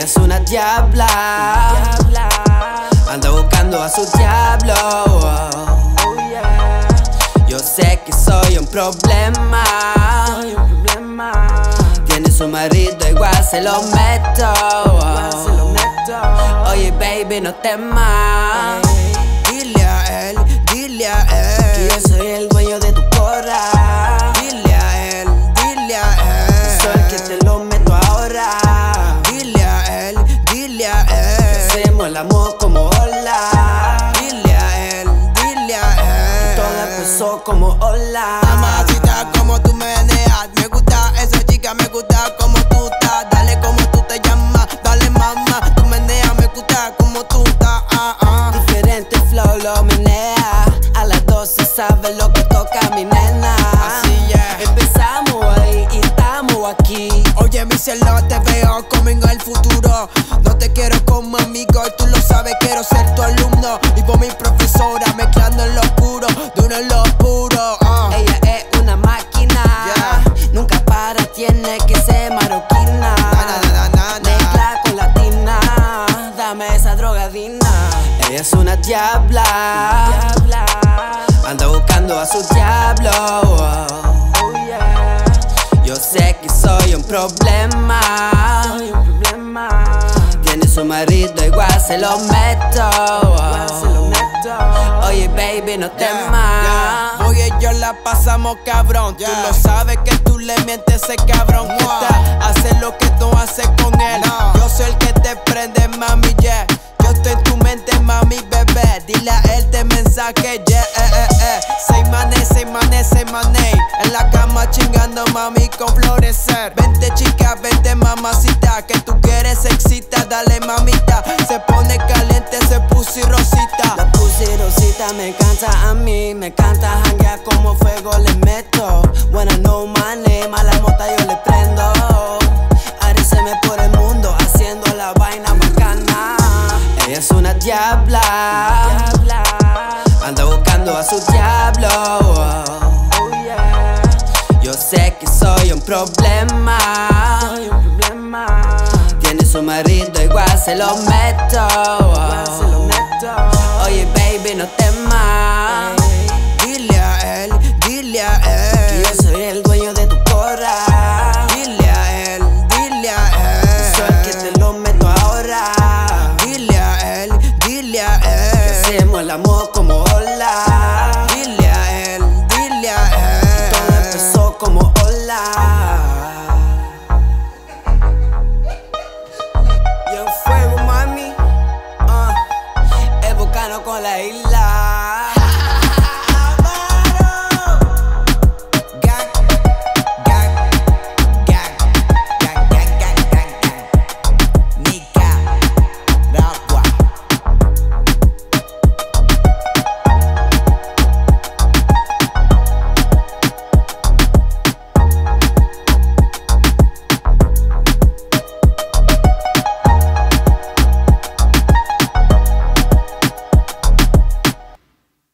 Ella es una diabla, anda buscando a su diablo. Yo sé que soy un problema. Tiene su marido, igual se lo meto. Oye baby, no temas. Dile a él que yo soy el dueño de tu cora. Dile a él Soy el que te lo meto ahora. Dile a él Hacemos el amor como hola. Dile a él Todo empezó como hola. Mamacita, como tú meneas, me gusta esa chica, me gusta como tú estás. Dale como tú te llamas, dale mamá, tú meneas, me gusta como tú estás. Diferente flow lo menea. A las 12 sabes lo que toca mi nena. Así es. Empezamos ahí y estamos aquí. Oye, mi cielo, te veo conmigo en el futuro. No te quiero como amigo y tú lo sabes, quiero ser tu alumno. Y por mi profesora, mezclando en lo oscuro, de uno en lo puro. Ella es una máquina, nunca para, tiene que ser marroquina. Mezcla con latina, dame esa drogadina. Ella es una diabla, anda buscando a su diablo. Yo sé que soy un problema. Tiene su marido, igual se lo meto. Oye baby, no temas. Oye, yo la pasamos cabrón. Tú lo sabes que tú le mientes ese cabrón que está. Hace lo que tú haces con él. Yo soy el que te prende, mami, yeah. Yo estoy en tu mente, mami, bebé. Dile a él este mensaje, yeah, Say money. En la cama chingando, mami, con florecer. Vente chica, vente mamacita, que tú quieres excita, dale mamita. Se pone caliente, se pussy rosita. La pussy rosita me encanta a mí, me encanta janguear como fuego le meto. Buena no money, mala mota yo le prendo. Aríseme por el mundo haciendo la vaina bacana. Ella es una diabla, anda buscando a su diablo. Yo sé que soy un problema. Tiene su marido, igual se lo meto. Oye baby, no temas. Dile a él que yo soy el dueño de tu cora. Dile a él Soy el que te lo meto ahora. Dile a él Hacemos el amor como hola. Dile a él Todo empezó como hola. Y en fuego, mami. Evocando con la isla.